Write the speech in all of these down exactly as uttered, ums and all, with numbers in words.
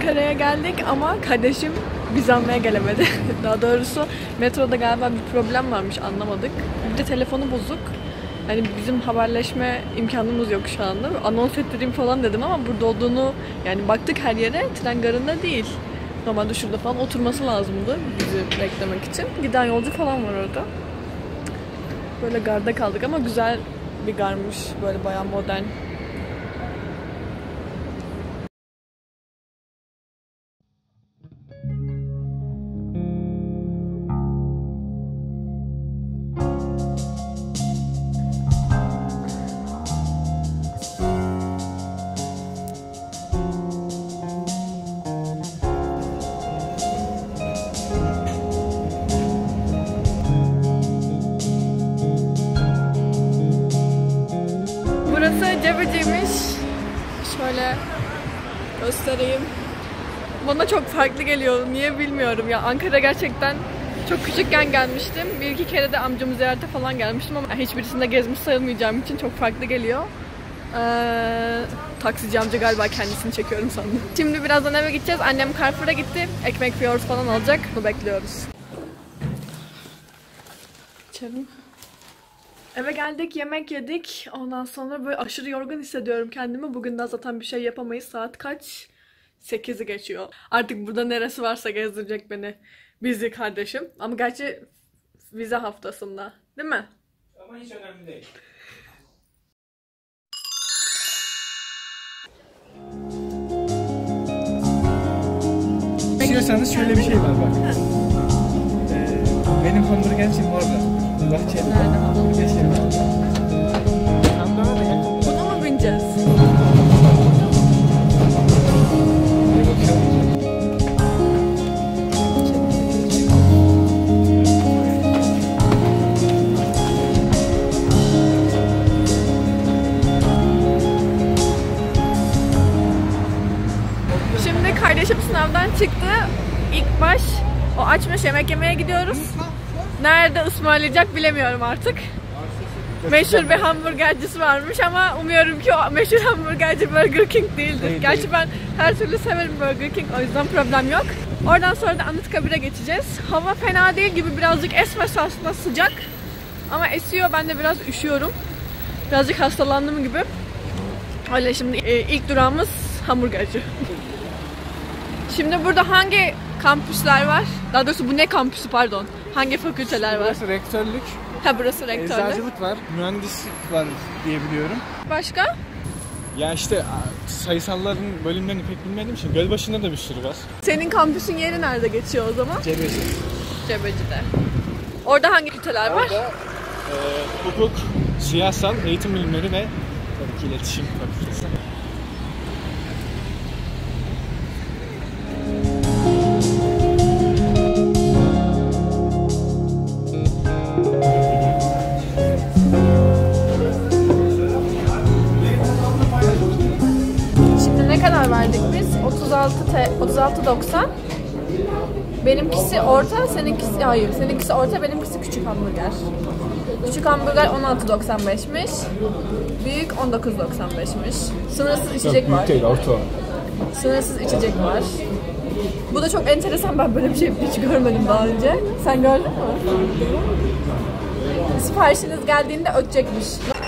Ankara'ya geldik ama kardeşim bizi almaya gelemedi. Daha doğrusu metroda galiba bir problem varmış, anlamadık. Bir de telefonu bozuk. Hani bizim haberleşme imkanımız yok şu anda. Anons ettireyim falan dedim ama burada olduğunu, yani baktık her yere, tren garında değil. Normalde şurada falan oturması lazımdı bizi beklemek için. Giden yolcu falan var orada. Böyle garda kaldık ama güzel bir garmış. Böyle bayağı modern. Burası Cebeci'ymiş. Şöyle göstereyim. Bana çok farklı geliyor. Niye bilmiyorum ya. Ankara gerçekten çok küçükken gelmiştim. Bir iki kere de amcamı ziyarete falan gelmiştim ama hiçbirisinde gezmiş sayılmayacağım için çok farklı geliyor. Ee, taksici amca galiba kendisini çekiyorum sandım. Şimdi birazdan eve gideceğiz. Annem Carrefour'a gitti. Ekmek fiyoz falan alacak. Bunu bekliyoruz. İçelim. Eve geldik, yemek yedik. Ondan sonra böyle aşırı yorgun hissediyorum kendimi. Bugün de zaten bir şey yapamayız. Saat kaç? sekizi geçiyor. Artık burada neresi varsa gezdirecek beni. Bizi kardeşim. Ama gerçi vize haftasında. Değil mi? Ama hiç önemli değil. İstiyorsanız şöyle bir şey var bak. Ee, benim hamburgercim orada. Bahçeli. Nerede hamburgercim var. Tam daha da yakın. Buna mı bineceğiz? Şimdi kardeşim sınavdan çıktı. İlk baş o açmış, yemek yemeye gidiyoruz. Nerede ısmarlayacak bilemiyorum artık. Meşhur bir hamburgercisi varmış ama umuyorum ki o meşhur hamburgerci Burger King değildir. Değil, Gerçi değil. Ben her türlü severim Burger King, o yüzden problem yok. Oradan sonra da Anıtkabir'e geçeceğiz. Hava fena değil gibi, birazcık esmesi aslında sıcak. Ama esiyor, ben de biraz üşüyorum. Birazcık hastalandım gibi. Öyle şimdi e, ilk durağımız hamburgerci. Şimdi burada hangi kampüsler var? Daha doğrusu bu ne kampüsü, pardon. Hangi fakülteler var? Burası rektörlük. Ha, burası rektörlük. Eczacılık var, mühendislik var diye biliyorum. Başka? Ya işte sayısalların bölümlerini pek bilmediğim için Gölbaşı'nda da bir sürü var. Senin kampüsün yeri nerede geçiyor o zaman? Cebeci. Cebeci'de. Orada hangi fakülteler var? Orada e, hukuk, siyasal, eğitim bilimleri ve tabii ki iletişim fakültesi. Ne kadar verdik biz? otuz altı doksan. Benimkisi orta, seninkisi hayır. Seninkisi orta, benimkisi küçük hamburger. Küçük hamburger on altı doksan beşmiş. Büyük on dokuz doksan beşmiş. Sınırsız içecek var. Büyük değil, orta. Sınırsız içecek var. Bu da çok enteresan, ben böyle bir şey hiç görmedim daha önce. Sen gördün mü? Siparişiniz geldiğinde ötecekmiş.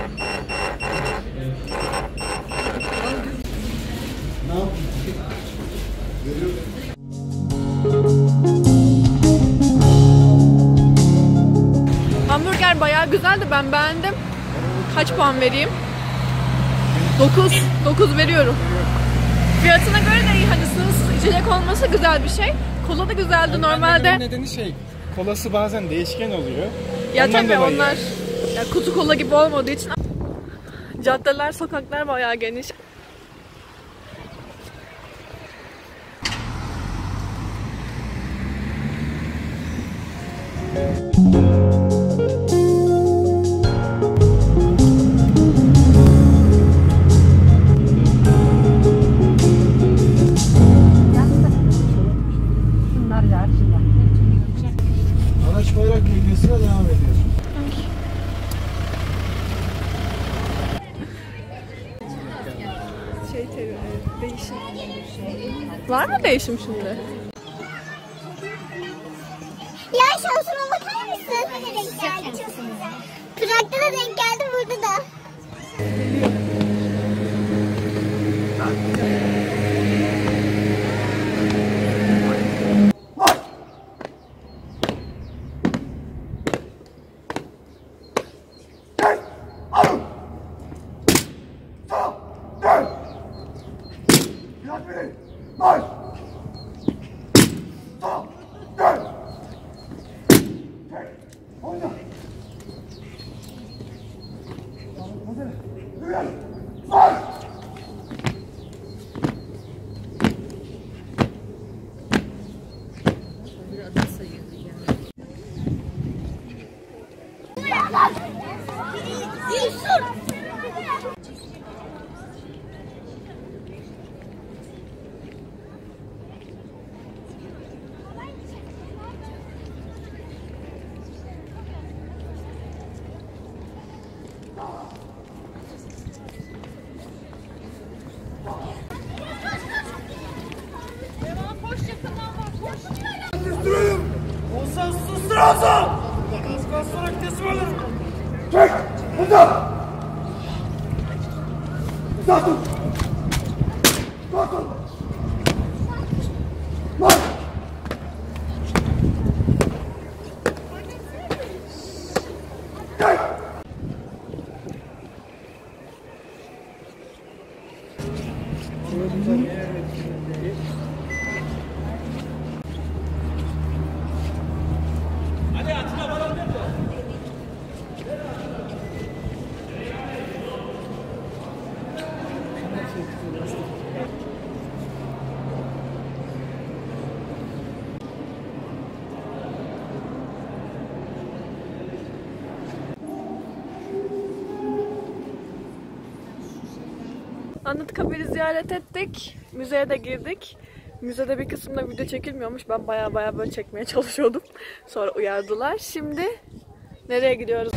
Hamburger bayağı güzeldi, ben beğendim. Kaç puan vereyim? dokuz. dokuz veriyorum. Fiyatına göre de iyi, hani sınırsız içecek olması güzel bir şey. Kola da güzeldi yani normalde. Nedeni şey, kolası bazen değişken oluyor. Ya tabii onlar ya, kutu kola gibi olmadığı için. Caddeler, sokaklar bayağı geniş. Anaç bayrak bölgesine devam ediyor. şey evet, değişim. Var mı değişim şimdi? Ya şansıma bakar mısın? Trakta da denk geldim, burada da. Olsan sustur olsan! Kıskan sonra teslim olur! Çek! Hızla! Hızla tut! Tut tut! Lan! Çek! Anıtkabir'i ziyaret ettik. Müzeye de girdik. Müzede bir kısımda video çekilmiyormuş. Ben baya baya böyle çekmeye çalışıyordum. Sonra uyardılar. Şimdi nereye gidiyoruz?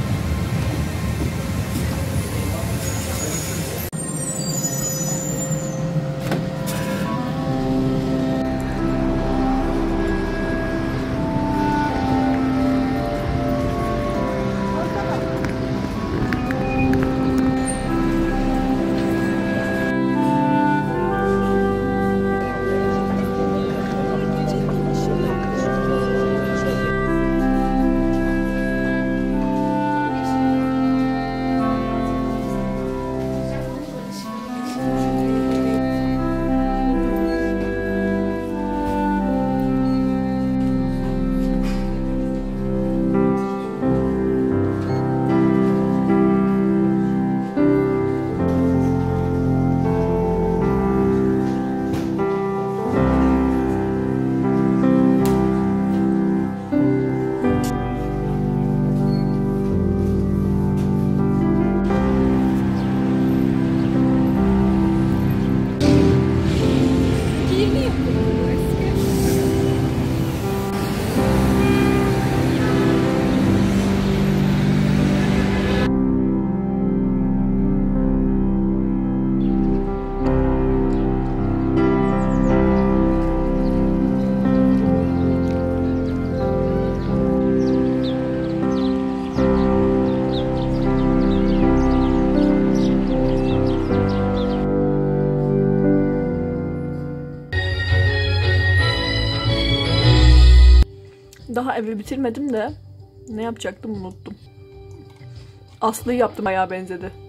Daha evi bitirmedim de ne yapacaktım unuttum. Aslı'yı yaptım, bayağı benzedi.